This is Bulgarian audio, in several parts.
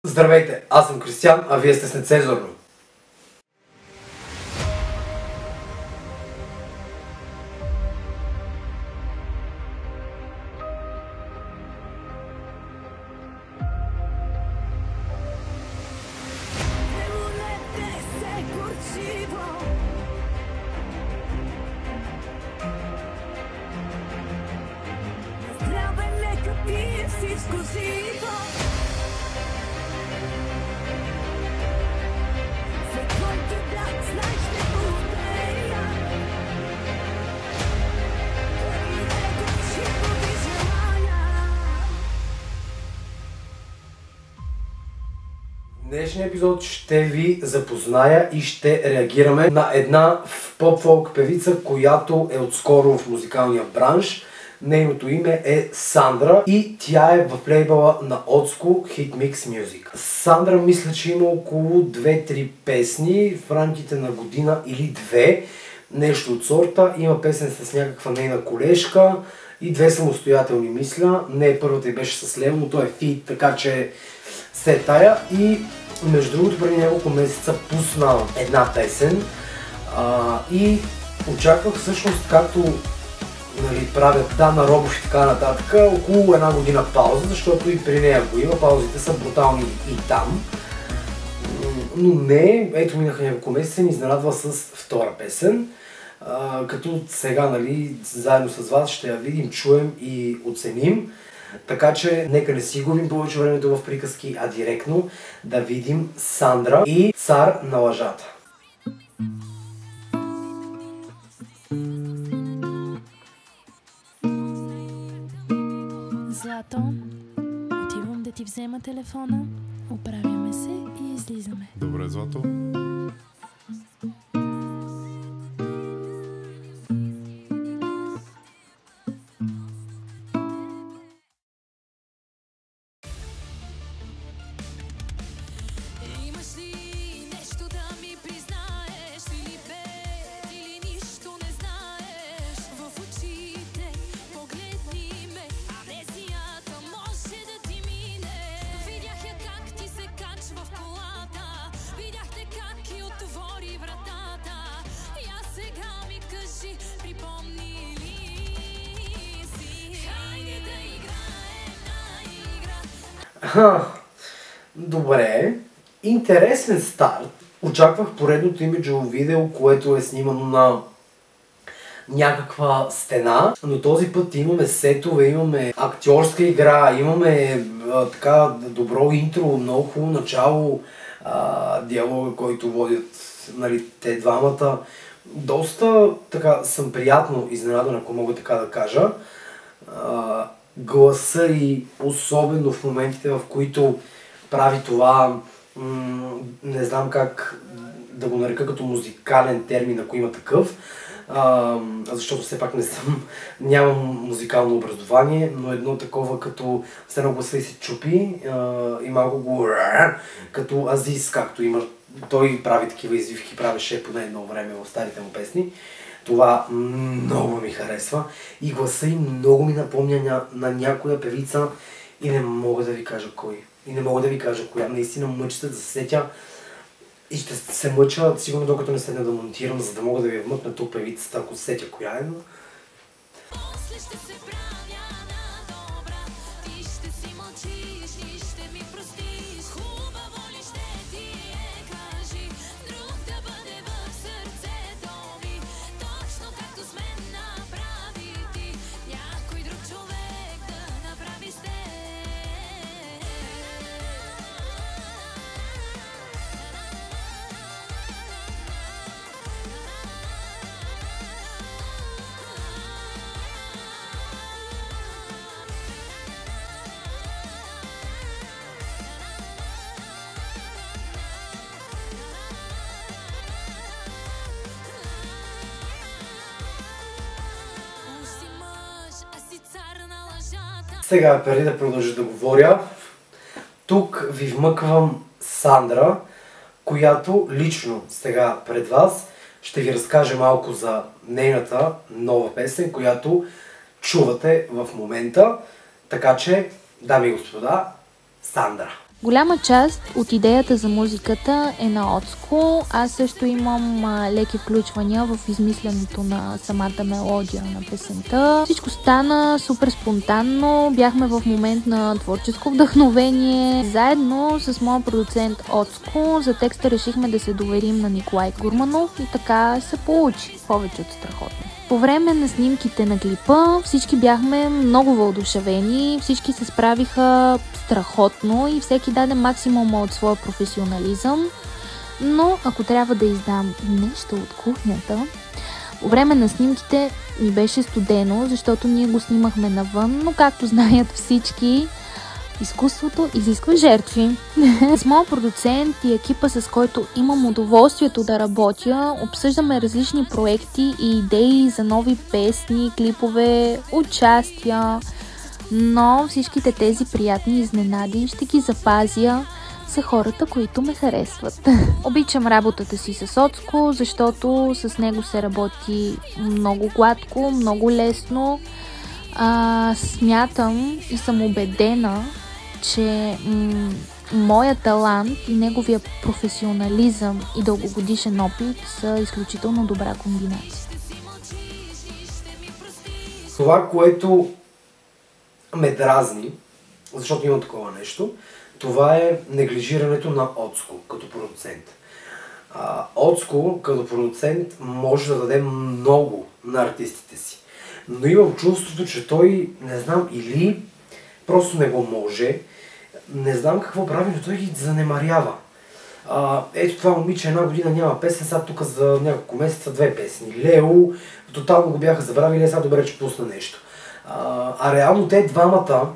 Здравейте, аз съм Кристиян, а вие сте с Нецензурно. В днешния епизод ще ви запозная и ще реагираме на една поп-фолк певица, която е отскоро в музикалния бранш. Нейното име е Сандра и тя е в лейбъла на Old School Hit Mix Music. Сандра мисля, че има около 2-3 песни в рамките на година или две. Нещо от сорта. Има песен с някаква нейна колежка и две самостоятелни мисля. Не, първата й беше с Лео, но той е фит, така че се тая. И между другото преди няколко месеца пусна една песен и очаквах всъщност, както правят на Робов и така нататък, около една година пауза, защото и при нея го има, паузите са брутални и там. Но не, ето минаха няколко месеца и ни изненадва с втора песен, като сега заедно с вас ще я видим, чуем и оценим. Така че нека не си губим повече времето в приказки, а директно да видим Сандра и Цар на лъжата. Злато, отивам да ти взема телефона, оправяме се и излизаме. Добре, Злато. Добре, интересен старт. Очаквах поредното имиджово видео, което е снимано на някаква стена, но този път имаме сетове, имаме актьорска игра, имаме така добро интро, много хубаво начало, диалога, който водят те двамата. Доста така съм приятно изненадан, ако мога така да кажа. Гласа и особено в моментите, в които прави това, не знам как да го нарека като музикален термин, ако има такъв, защото все пак нямам музикално образование, но едно такова като все едно гласа и се чупи и малко го като Азис, както има. Той прави такива извивки, правеше поне едно време в старите му песни. Това много ми харесва и гласа им много ми напомня на някоя певица и не мога да ви кажа кой. И не мога да ви кажа коя. Наистина мъча се да се сетя и ще се мъча, сигурно докато не седна да монтирам, за да мога да ви вмъкна тук певицата, ако се сетя коя е. Сега, преди да продължа да говоря, тук ви вмъквам Сандра, която лично сега пред вас ще ви разкаже малко за нейната нова песен, която чувате в момента. Така че, дами и господа, Сандра. Голяма част от идеята за музиката е на Оцко. Аз също имам леки включвания в измисленето на самата мелодия на песента. Всичко стана супер спонтанно, бяхме в момент на творческо вдъхновение. Заедно с моя продуцент Оцко за текста решихме да се доверим на Николай Гурманов и така се получи. Повече от страхотно. По време на снимките на клипа всички бяхме много въодушевени, всички се справиха страхотно и всеки даде максимума от своя професионализъм. Но ако трябва да издам нещо от кухнята, по време на снимките ми беше студено, защото ние го снимахме навън, но както знаят всички, изкуството изисква жертви. С моят продуцент и екипа, с който имам удоволствието да работя, обсъждаме различни проекти и идеи за нови песни, клипове, участия, но всичките тези приятни изненади ще ги запазя за хората, които ме харесват. Обичам работата си с Оцко, защото с него се работи много гладко, много лесно. Смятам и съм убедена, че моят талант и неговия професионализъм и дългогодишен опит са изключително добра комбинация. Това, което ме дразни, защото има такова нещо, това е неглижирането на Оцко като продуцент. Оцко като продуцент може да даде много на артистите си, но имам чувството, че той, не знам, или просто не го може, не знам какво прави, но той ги занемарява. Ето това момиче една година няма песен, сега тук за няколко месеца 2 песни. Лео, тотално го бяха забравили, сега добре, че пусна нещо. Реално те двамата,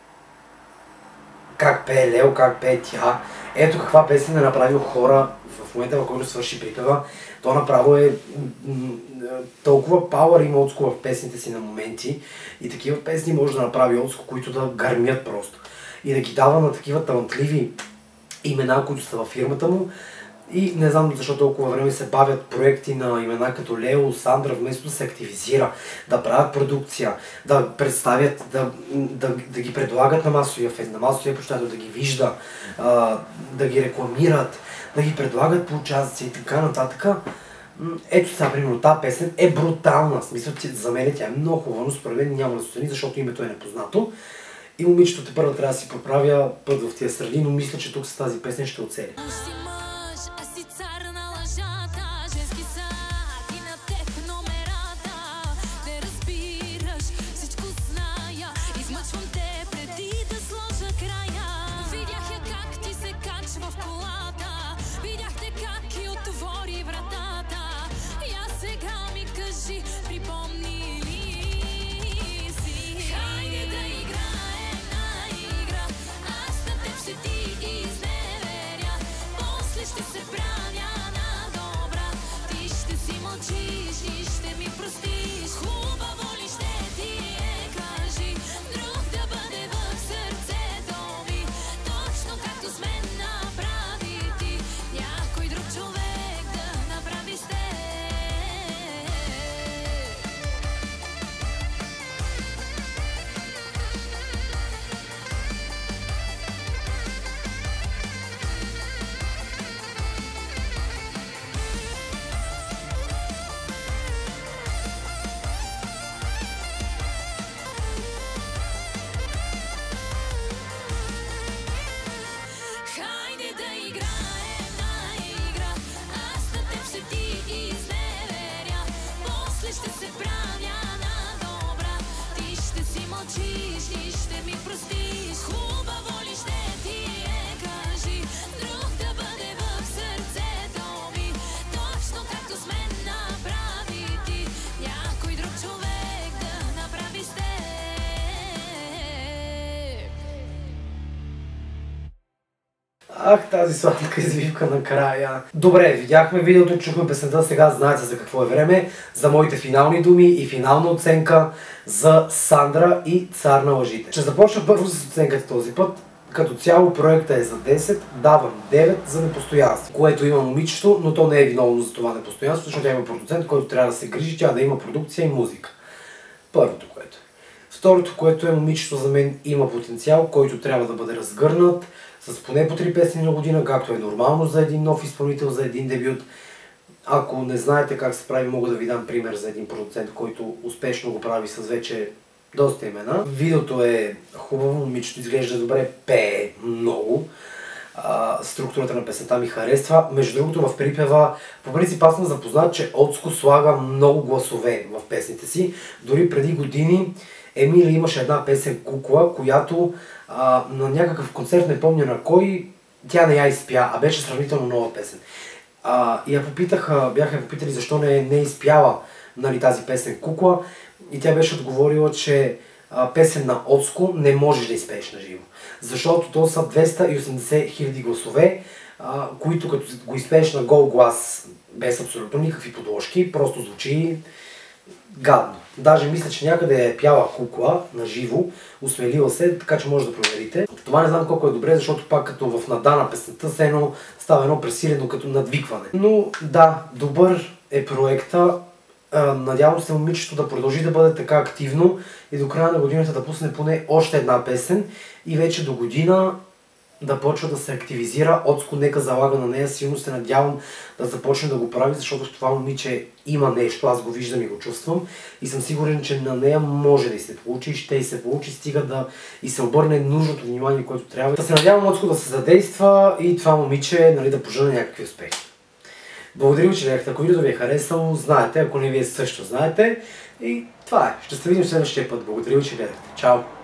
как пее Лео, как пее тя, ето каква песен е направил хора в момента, в който свърши припева. То направо е толкова пауър има Оцко в песните си на моменти и такива песни може да направи Оцко, които да гърмят просто. И да ги дава на такива талантливи имена, които са във фирмата му. И не знам защо толкова време се бавят проекти на имена като Лео, Сандра, вместо да се активизира, да правят продукция, да представят, да ги предлагат на масовия фест, на масовия площад, да ги вижда, да ги рекламират, да ги предлагат по участъци и така нататък. Ето сега, примерно, тази песен е брутална. В смисъл, за мен тя е много хубава, но според мен няма да стои, защото името е непознато. И момичето те първо трябва да си поправя път в тия среди, но мисля, че тук с тази песен ще оцели. Ах, тази сладка извивка накрая. Добре, видяхме видеото, чухме песента, сега знаете за какво е време, за моите финални думи и финална оценка за Сандра и Цар на лъжите. Ще започна първо с оценката този път. Като цяло проекта е за 10, давам 9 за непостоянство, което има момичето, но то не е виновно за това непостоянство, защото тя има продуцент, който трябва да се грижи, тя да има продукция и музика. Първото, което е. Второто, което е, момичето за мен има потенциал, който трябва да бъде разгърнат с поне по 3 песни на година, както е нормално за един нов изпълнител, за един дебют. Ако не знаете как се прави, мога да ви дам пример за един продуцент, който успешно го прави с вече доста имена. Видеото е хубаво, момичето изглежда добре, пее много. Структурата на песента ми харесва. Между другото, в припева, по принцип аз съм запознат, че Оцко слага много гласове в песните си. Дори преди години Емилия имаше една песен "Кукла", която на някакъв концерт, не помня на кой, тя не я изпя, а беше сравнително нова песен. И бяха попитали защо не е изпяла, нали, тази песен "Кукла", и тя беше отговорила, че песен на Оцко не можеш да изпееш на живо. Защото то са 280 000 гласове, които като го изпееш на гол глас, без абсолютно никакви подложки, просто звучи гадно. Даже мисля, че някъде е пяла "Кукла" на живо, осмелила се, така че може да проверите. Това не знам колко е добре, защото пак като в надана песента става едно пресилено като надвикване. Но да, добър е проекта. Надявам се момичето да продължи да бъде така активно и до края на годината да пусне поне още една песен и вече до година да почва да се активизира. Оцко нека залага на нея, силно се надявам да започне да го прави, защото в това момиче има нещо, аз го виждам и го чувствам и съм сигурен, че на нея може да й се получи и ще й се получи, стига да и се обърне нужното внимание, което трябва. Да се надявам Оцко да се задейства и това момиче, нали, да пожелая някакви успехи. Благодаря ви, че гледахте. Ако видеото ви е харесало, знаете, ако не вие също знаете. И това е. Ще се видим следващия път. Благодаря ви, че гледахте. Чао!